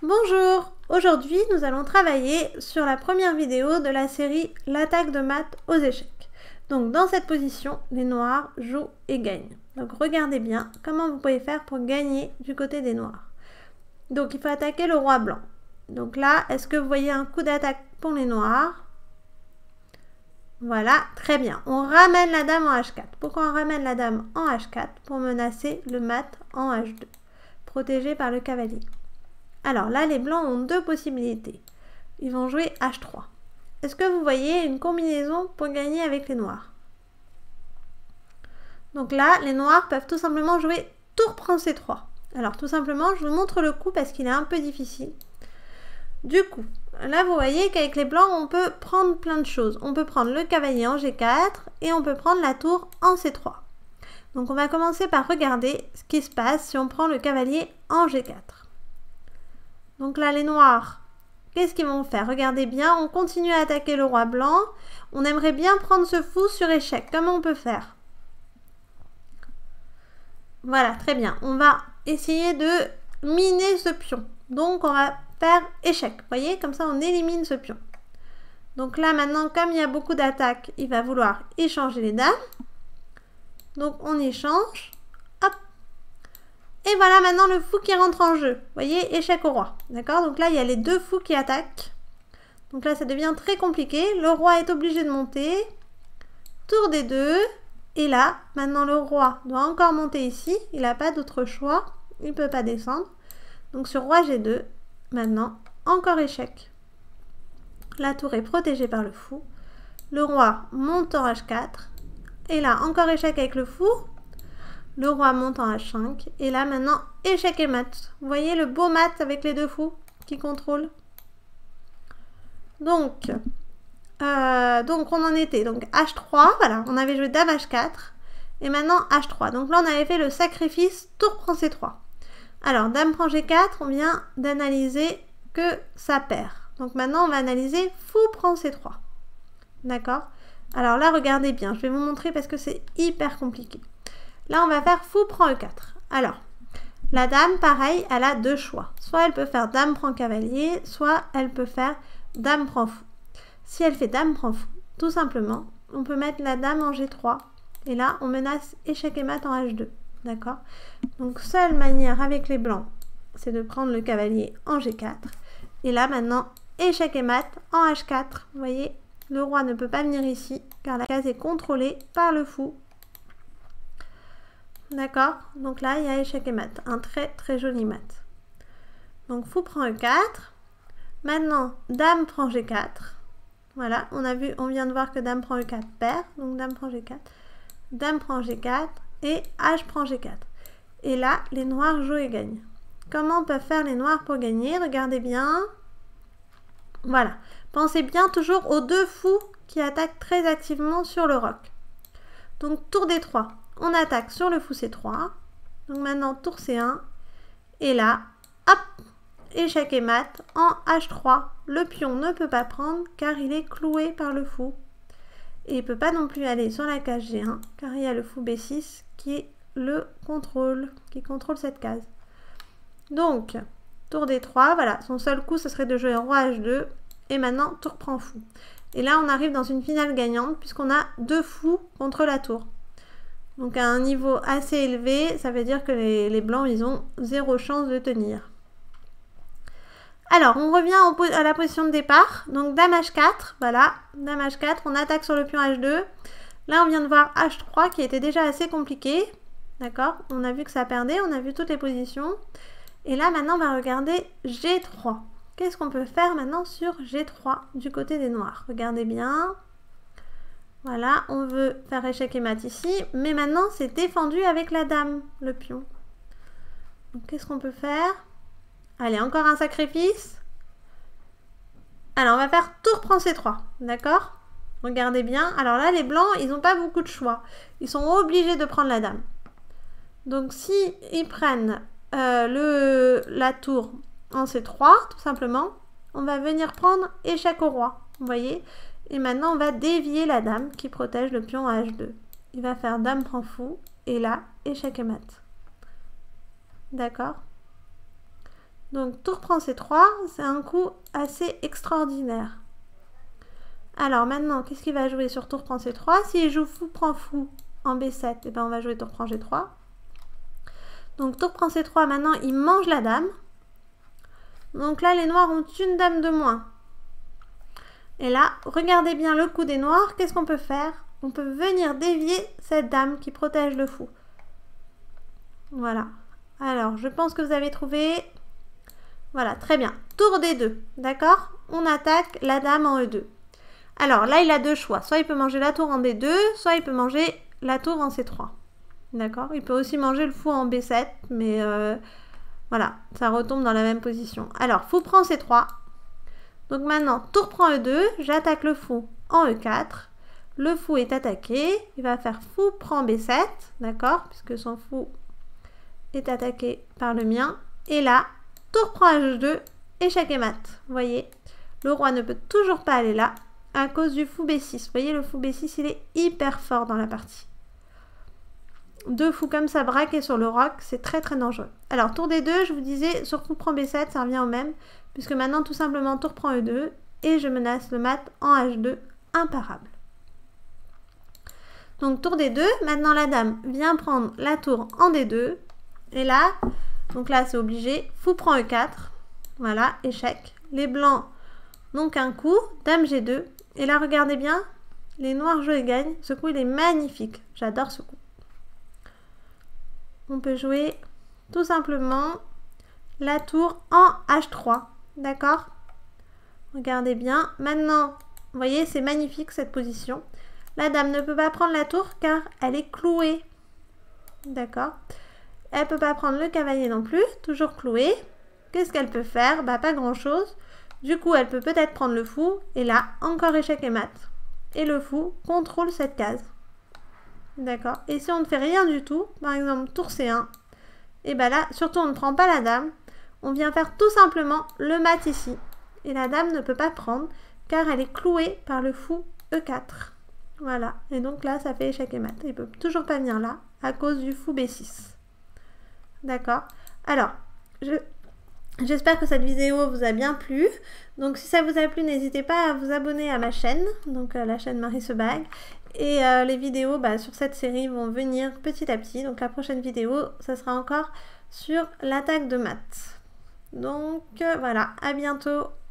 Bonjour! Aujourd'hui, nous allons travailler sur la première vidéo de la série L'attaque de maths aux échecs. Donc, dans cette position, les noirs jouent et gagnent. Donc, regardez bien comment vous pouvez faire pour gagner du côté des noirs. Donc, il faut attaquer le roi blanc. Donc là, est-ce que vous voyez un coup d'attaque pour les noirs? Voilà, très bien. On ramène la dame en H4. Pourquoi on ramène la dame en H4? Pour menacer le mat en H2, protégé par le cavalier. Alors là, les blancs ont deux possibilités. Ils vont jouer H3. Est-ce que vous voyez une combinaison pour gagner avec les noirs? Donc là, les noirs peuvent tout simplement jouer tour prend C3. Alors tout simplement, je vous montre le coup parce qu'il est un peu difficile. Du coup, là vous voyez qu'avec les blancs, on peut prendre plein de choses. On peut prendre le cavalier en G4 et on peut prendre la tour en C3. Donc on va commencer par regarder ce qui se passe si on prend le cavalier en G4. Donc là, les noirs, qu'est-ce qu'ils vont faire? Regardez bien, on continue à attaquer le roi blanc. On aimerait bien prendre ce fou sur échec. Comment on peut faire? Voilà, très bien. On va essayer de miner ce pion. Donc, on va faire échec. Vous voyez, comme ça, on élimine ce pion. Donc là, maintenant, comme il y a beaucoup d'attaques, il va vouloir échanger les dames. Donc, on échange. Hop. Et voilà maintenant le fou qui rentre en jeu. Vous voyez, échec au roi. D'accord? Donc là, il y a les deux fous qui attaquent. Donc là, ça devient très compliqué. Le roi est obligé de monter. Tour des deux. Et là, maintenant, le roi doit encore monter ici. Il n'a pas d'autre choix. Il ne peut pas descendre. Donc sur roi G2, maintenant, encore échec. La tour est protégée par le fou. Le roi monte en H4. Et là, encore échec avec le fou. Le roi monte en H5. Et là, maintenant, échec et mat. Vous voyez le beau mat avec les deux fous qui contrôlent. Donc, on en était. Donc, H3, voilà. On avait joué dame H4. Et maintenant, H3. Donc là, on avait fait le sacrifice tour prend C3. Alors, dame prend G4, on vient d'analyser que ça perd. Donc maintenant, on va analyser fou prend C3. D'accord? Alors là, regardez bien. Je vais vous montrer parce que c'est hyper compliqué. Là, on va faire fou prend E4. Alors, la dame, pareil, elle a deux choix. Soit elle peut faire dame prend cavalier, soit elle peut faire dame prend fou. Si elle fait dame prend fou, tout simplement, on peut mettre la dame en G3. Et là, on menace échec et mat en H2. D'accord? Donc, seule manière avec les blancs, c'est de prendre le cavalier en G4. Et là, maintenant, échec et mat en H4. Vous voyez, le roi ne peut pas venir ici, car la case est contrôlée par le fou. D'accord? Donc là, il y a échec et mat. Un très très joli mat. Donc fou prend E4. Maintenant, dame prend G4. Voilà, on vient de voir que dame prend E4 perd. Donc dame prend G4. Dame prend G4 et H prend G4. Et là, les noirs jouent et gagnent. Comment peuvent faire les noirs pour gagner? Regardez bien. Voilà. Pensez bien toujours aux deux fous qui attaquent très activement sur le roc. Donc tour D3. On attaque sur le fou C3. Donc maintenant, tour C1. Et là, hop, échec et mat en H3. Le pion ne peut pas prendre car il est cloué par le fou. Et il ne peut pas non plus aller sur la case G1 car il y a le fou B6 qui contrôle cette case. Donc, tour D3, voilà, son seul coup, ce serait de jouer roi H2. Et maintenant, tour prend fou. Et là, on arrive dans une finale gagnante puisqu'on a deux fous contre la tour. Donc à un niveau assez élevé, ça veut dire que les blancs, ils ont zéro chance de tenir. Alors, on revient à la position de départ. Donc dame H4, voilà, dame H4, on attaque sur le pion H2. Là, on vient de voir H3 qui était déjà assez compliqué. D'accord? On a vu que ça perdait, on a vu toutes les positions. Et là, maintenant, on va regarder G3. Qu'est-ce qu'on peut faire maintenant sur G3 du côté des noirs? Regardez bien. Voilà, on veut faire échec et mat ici, mais maintenant c'est défendu avec la dame, le pion. Donc qu'est-ce qu'on peut faire? Allez, encore un sacrifice. Alors on va faire tour prend C3, d'accord? Regardez bien, alors là les blancs, ils n'ont pas beaucoup de choix. Ils sont obligés de prendre la dame. Donc si ils prennent la tour en C3, tout simplement, on va venir prendre échec au roi, vous voyez? Et maintenant, on va dévier la dame qui protège le pion à H2. Il va faire dame prend fou. Et là, échec et mat. D'accord? Donc tour prend C3, c'est un coup assez extraordinaire. Alors maintenant, qu'est-ce qu'il va jouer sur tour prend C3? S'il joue fou prend fou en B7, et ben on va jouer tour prend G3. Donc tour prend C3, maintenant il mange la dame. Donc là, les noirs ont une dame de moins. Et là, regardez bien le coup des noirs. Qu'est-ce qu'on peut faire? On peut venir dévier cette dame qui protège le fou. Voilà. Alors, je pense que vous avez trouvé. Voilà, très bien. Tour D2, d'accord? On attaque la dame en E2. Alors là, il a deux choix. Soit il peut manger la tour en B2, soit il peut manger la tour en C3. D'accord? Il peut aussi manger le fou en B7, mais voilà, ça retombe dans la même position. Alors, fou prend C3. Donc maintenant, tour prend E2, j'attaque le fou en E4. Le fou est attaqué, il va faire fou prend B7, d'accord? Puisque son fou est attaqué par le mien. Et là, tour prend H2, échec et mat. Vous voyez, le roi ne peut toujours pas aller là à cause du fou B6. Vous voyez, le fou B6, il est hyper fort dans la partie. Deux fous comme ça braqués sur le roc, c'est très très dangereux. Alors, tour D2, je vous disais, sur fou prend B7, ça revient au même, puisque maintenant, tout simplement, tour prend E2, et je menace le mat en H2, imparable. Donc, tour D2, maintenant la dame vient prendre la tour en D2, et là, donc là, c'est obligé, fou prend E4, voilà, échec. Les blancs n'ont qu'un coup, dame G2, et là, regardez bien, les noirs jouent et gagnent. Ce coup, il est magnifique, j'adore ce coup. On peut jouer tout simplement la tour en H3, d'accord? Regardez bien. Maintenant, vous voyez, c'est magnifique cette position. La dame ne peut pas prendre la tour car elle est clouée, d'accord? Elle ne peut pas prendre le cavalier non plus, toujours clouée. Qu'est-ce qu'elle peut faire? Bah, pas grand-chose. Du coup, elle peut peut-être prendre le fou. Et là, encore échec et mat. Et le fou contrôle cette case. D'accord. Et si on ne fait rien du tout, par exemple tour C1, et bien là, surtout on ne prend pas la dame, on vient faire tout simplement le mat ici. Et la dame ne peut pas prendre car elle est clouée par le fou E4. Voilà. Et donc là, ça fait échec et mat. Il ne peut toujours pas venir là à cause du fou B6. D'accord. Alors, j'espère que cette vidéo vous a bien plu. Donc si ça vous a plu, n'hésitez pas à vous abonner à ma chaîne, donc la chaîne Marie se bague. Et les vidéos sur cette série vont venir petit à petit. Donc la prochaine vidéo, ça sera encore sur l'attaque de maths. Donc voilà, à bientôt.